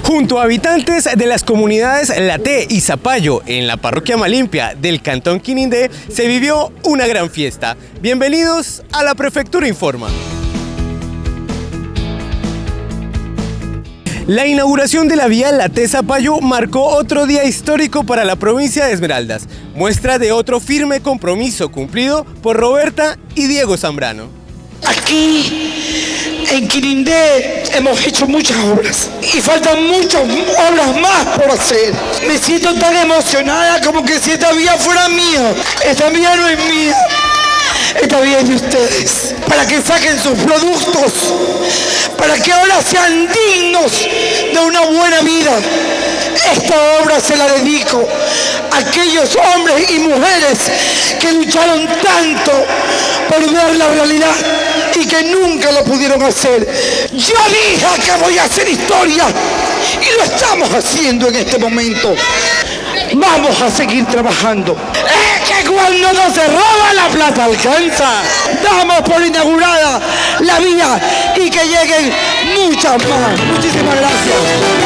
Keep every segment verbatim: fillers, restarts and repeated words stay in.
Junto a habitantes de las comunidades Laté y Zapallo, en la parroquia Malimpia del cantón Quinindé, se vivió una gran fiesta. Bienvenidos a la Prefectura Informa. La inauguración de la vía Laté-Zapallo marcó otro día histórico para la provincia de Esmeraldas, muestra de otro firme compromiso cumplido por Roberta y Diego Zambrano. Aquí en Quinindé hemos hecho muchas obras y faltan muchas obras más por hacer. Me siento tan emocionada como que si esta vía fuera mía. Esta vía no es mía, esta vía es de ustedes, para que saquen sus productos, para que ahora sean dignos de una buena vida. Esta obra se la dedico a aquellos hombres y mujeres que lucharon tanto por ver la realidad y que nunca lo pudieron hacer. Yo dije que voy a hacer historia y lo estamos haciendo en este momento. Vamos a seguir trabajando. Es que cuando no se roba, la plata alcanza. Damos por inaugurada la vía y que lleguen muchas más. Muchísimas gracias.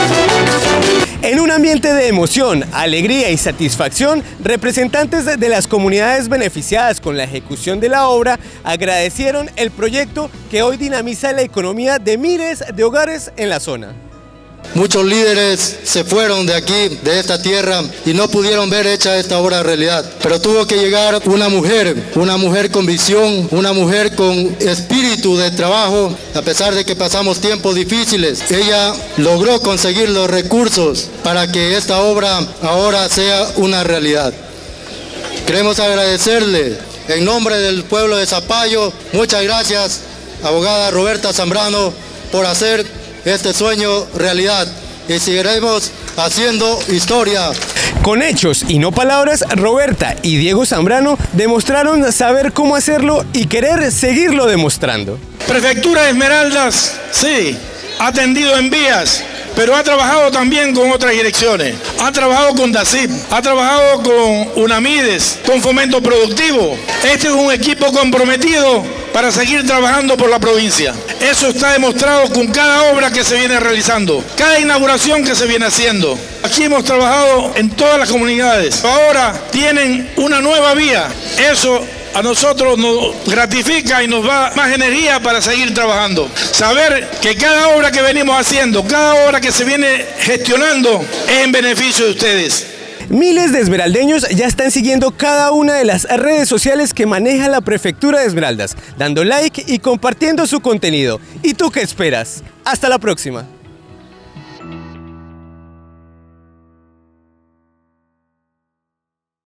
En un ambiente de emoción, alegría y satisfacción, representantes de las comunidades beneficiadas con la ejecución de la obra agradecieron el proyecto que hoy dinamiza la economía de miles de hogares en la zona. Muchos líderes se fueron de aquí, de esta tierra, y no pudieron ver hecha esta obra realidad. Pero tuvo que llegar una mujer, una mujer con visión, una mujer con espíritu de trabajo. A pesar de que pasamos tiempos difíciles, ella logró conseguir los recursos para que esta obra ahora sea una realidad. Queremos agradecerle en nombre del pueblo de Zapallo. Muchas gracias, abogada Roberta Zambrano, por hacer este sueño realidad, y seguiremos haciendo historia. Con hechos y no palabras, Roberta y Diego Zambrano demostraron saber cómo hacerlo y querer seguirlo demostrando. Prefectura de Esmeraldas, sí, ha atendido en vías, pero ha trabajado también con otras direcciones. Ha trabajado con DACIP, ha trabajado con UNAMIDES, con Fomento Productivo. Este es un equipo comprometido para seguir trabajando por la provincia. Eso está demostrado con cada obra que se viene realizando, cada inauguración que se viene haciendo. Aquí hemos trabajado en todas las comunidades. Ahora tienen una nueva vía. Eso a nosotros nos gratifica y nos da más energía para seguir trabajando. Saber que cada obra que venimos haciendo, cada obra que se viene gestionando es en beneficio de ustedes. Miles de esmeraldeños ya están siguiendo cada una de las redes sociales que maneja la Prefectura de Esmeraldas, dando like y compartiendo su contenido. ¿Y tú qué esperas? Hasta la próxima.